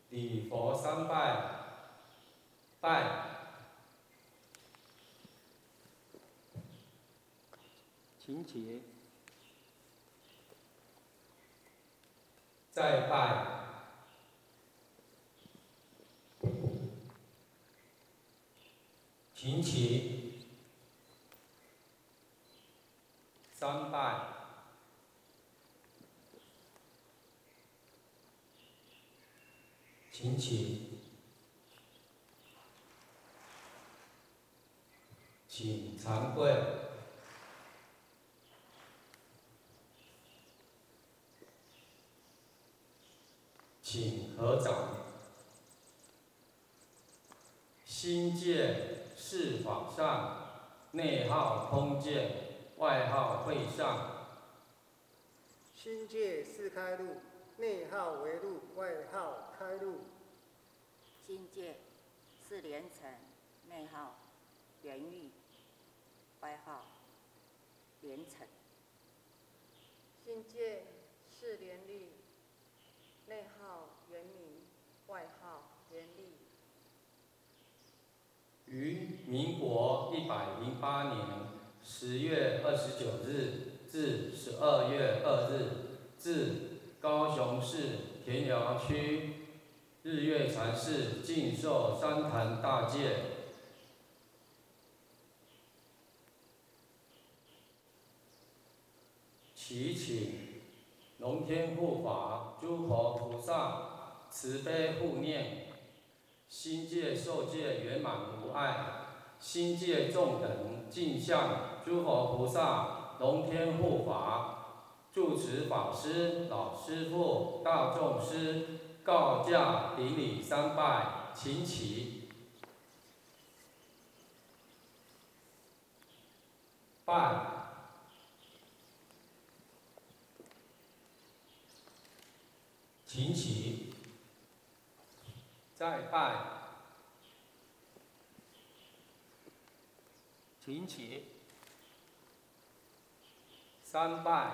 礼佛三拜，拜。 请起。 再拜。请起。三拜。请起。请长跪。请合掌。心戒是法上，内号空戒，外号会上。 心戒是开路，内号为路，外号开路。 心戒是连城，内号圆玉，外号连城。 心戒是连律，内号圆明，外号圆利。 于民国108年10月29日至12月2日，至高雄市田寮区日月禅寺净寿三坛大戒。祈请龙天护法诸佛菩萨慈悲护念，心戒受戒圆满无碍，心戒众等敬向诸佛菩萨、龙天护法、住持法师、老师父、大众师告假顶礼三拜，请起。拜。请起。再拜。 请起。 三拜。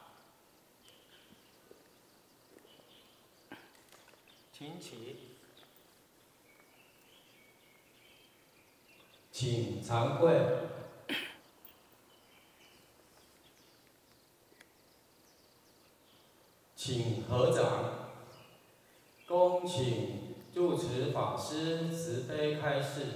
请起。 请长跪。请合掌。恭请住持法师慈悲开示。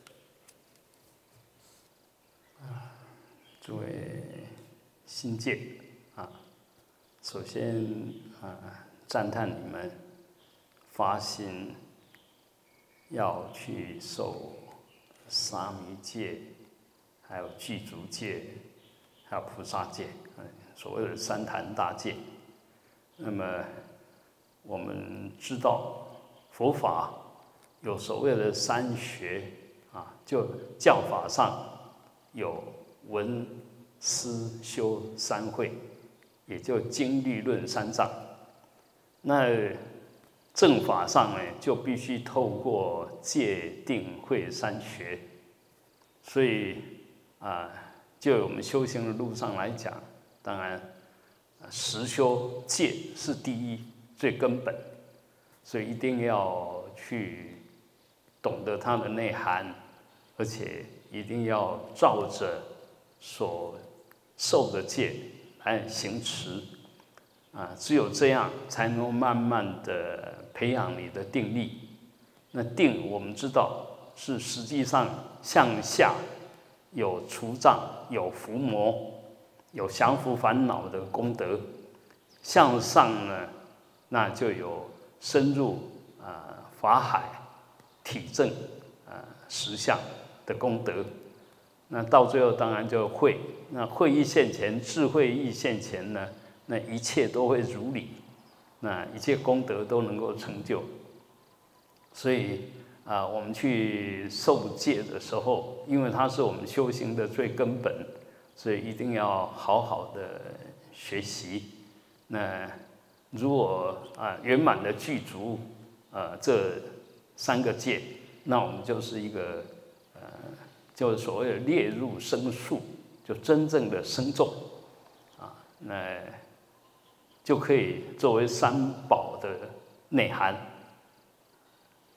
诸位新戒首先赞叹你们发心要去受沙弥戒，还有具足戒，还有菩萨戒，所谓的三坛大戒。那么我们知道佛法有所谓的三学就教法上有闻思修三会，也就经律论三藏。那正法上呢，就必须透过戒定慧三学。所以就我们修行的路上来讲，当然实修戒是第一最根本，所以一定要去懂得它的内涵，而且一定要照着所受的戒来行持只有这样才能慢慢的培养你的定力。那定我们知道是实际上向下有除障、有伏魔、有降伏烦恼的功德；向上呢，那就有深入法海、体证实相的功德。那到最后当然就慧，那慧一现前，智慧一现前呢，那一切都会如理，那一切功德都能够成就。所以我们去受戒的时候，因为它是我们修行的最根本，所以一定要好好的学习。那如果圆满的具足这三个戒，那我们就是一个就是所谓的列入生数，就真正的生众那就可以作为三宝的内涵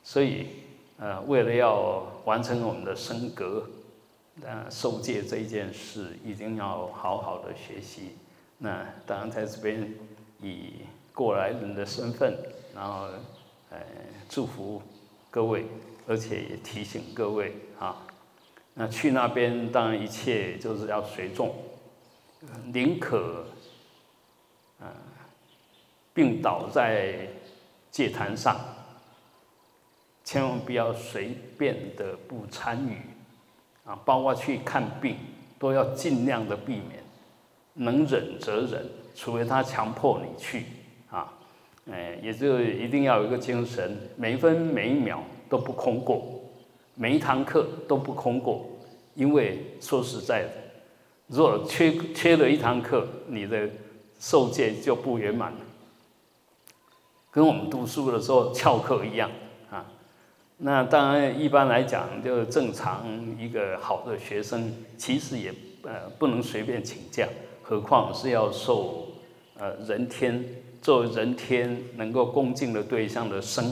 所以为了要完成我们的升格，受戒这一件事，一定要好好的学习。那当然在这边以过来人的身份，然后祝福各位，而且也提醒各位啊，那去那边当然一切就是要随众，宁可病倒在戒坛上，千万不要随便的不参与啊，包括去看病都要尽量的避免，能忍则忍，除非他强迫你去啊，也就一定要有一个精神，每一分每一秒都不空过，每一堂课都不空过，因为说实在的，若缺了一堂课，你的受戒就不圆满了，跟我们读书的时候翘课一样啊。那当然，一般来讲，就正常一个好的学生，其实也不能随便请假，何况是要受人天作为人天能够恭敬的对象的僧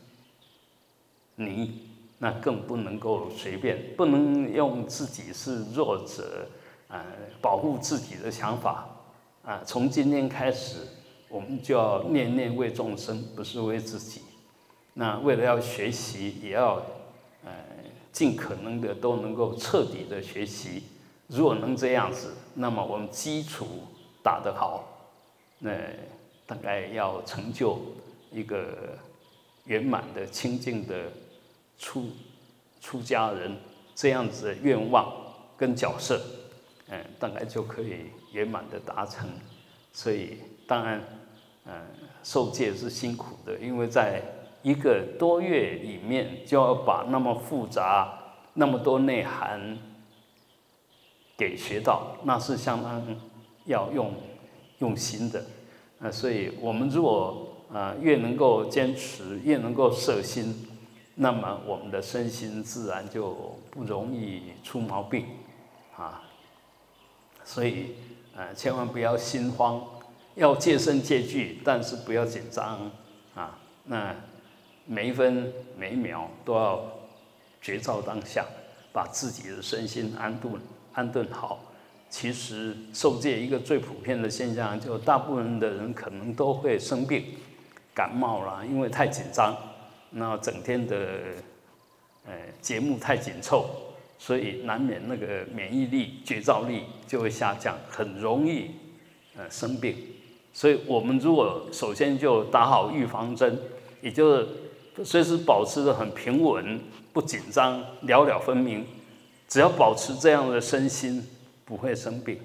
尼，那更不能够随便，不能用自己是弱者保护自己的想法从今天开始，我们就要念念为众生，不是为自己。那为了要学习，也要尽可能的都能够彻底的学习。如果能这样子，那么我们基础打得好，那大概要成就一个圆满的清净的出家人这样子的愿望跟角色，大概就可以圆满的达成。所以当然，受戒是辛苦的，因为在1个多月里面就要把那么复杂、那么多内涵给学到，那是相当要用心的。所以我们如果越能够坚持，越能够摄心，那么我们的身心自然就不容易出毛病啊。所以千万不要心慌，要戒慎戒惧，但是不要紧张啊。那每一分每一秒都要觉照当下，把自己的身心安顿好。其实受戒一个最普遍的现象，就大部分的人可能都会生病、感冒啦，因为太紧张，那整天的节目太紧凑，所以难免那个免疫力、觉照力就会下降，很容易生病。所以我们如果首先就打好预防针，也就是随时保持得很平稳、不紧张、了了分明，只要保持这样的身心，不会生病。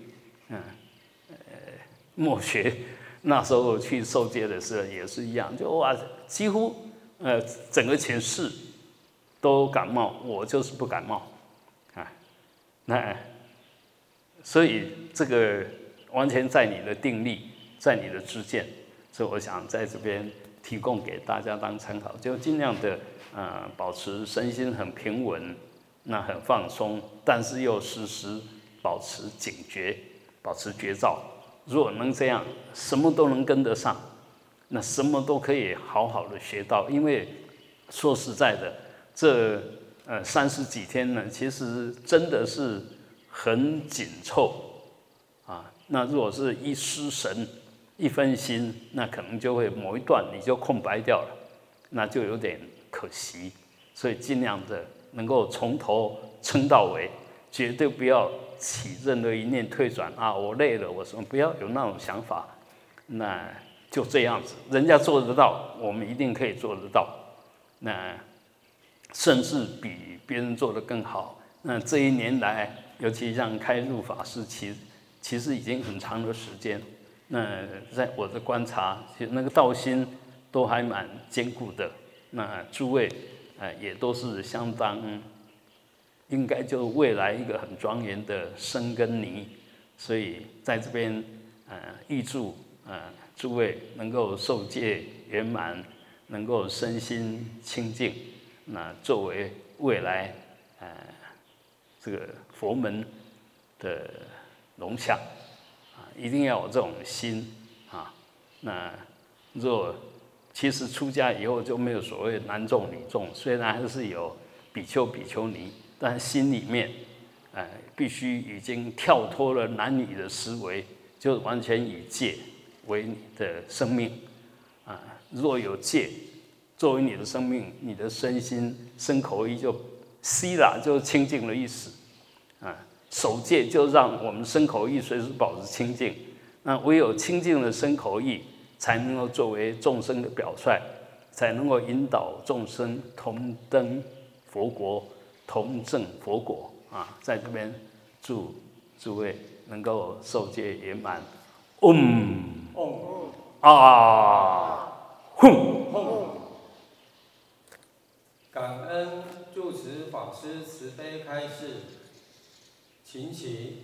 默学那时候去受戒的时候也是一样，就哇，几乎整个寝室都感冒，我就是不感冒那所以这个完全在你的定力，在你的知见，所以我想在这边提供给大家当参考，就尽量的保持身心很平稳，那很放松，但是又时时保持警觉，保持觉照。如果能这样，什么都能跟得上，那什么都可以好好的学到。因为说实在的，这30几天呢，其实真的是很紧凑那如果是一失神、一分心，那可能就会某一段你就空白掉了，那就有点可惜。所以尽量的能够从头撑到尾，绝对不要起任何一念退转我累了，我什么不要有那种想法。那就这样子，人家做得到，我们一定可以做得到。那甚至比别人做得更好。那这1年来，尤其像开入法师，其实已经很长的时间。那在我的观察，其实那个道心都还蛮坚固的。那诸位也都是相当，应该就未来一个很庄严的僧跟尼。所以在这边预祝诸位能够受戒圆满，能够身心清净，那作为未来这个佛门的龙象一定要有这种心那若其实出家以后就没有所谓男众女众，虽然还是有比丘比丘尼，但心里面，必须已经跳脱了男女的思维，就完全以戒为你的生命，若有戒作为你的生命，你的身心身口意就悉了，就清净了意思，守戒就让我们身口意随时保持清净。那唯有清净的身口意，才能够作为众生的表率，才能够引导众生同登佛国，同证佛果啊！在这边祝诸位能够受戒圆满。 感恩住持法师慈悲开示，请起。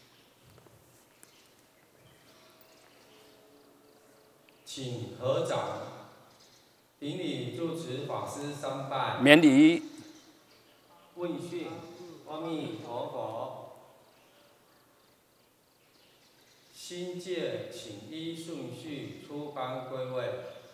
请合掌，顶礼住持法师三拜， 免礼。 问讯阿弥陀佛。新戒请依顺序出班归位。